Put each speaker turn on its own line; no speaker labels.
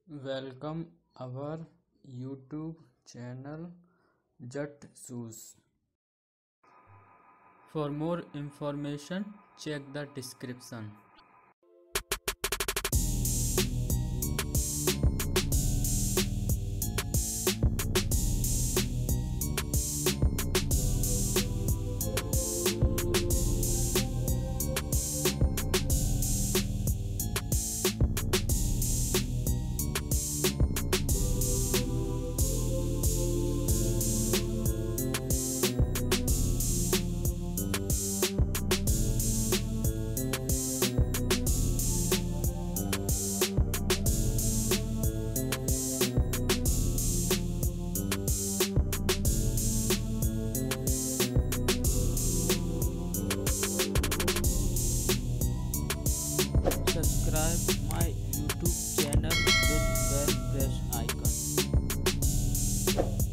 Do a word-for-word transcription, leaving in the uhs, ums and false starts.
Welcome our YouTube channel JatShoes. For more information, check the description. Subscribe my YouTube channel with bell press icon.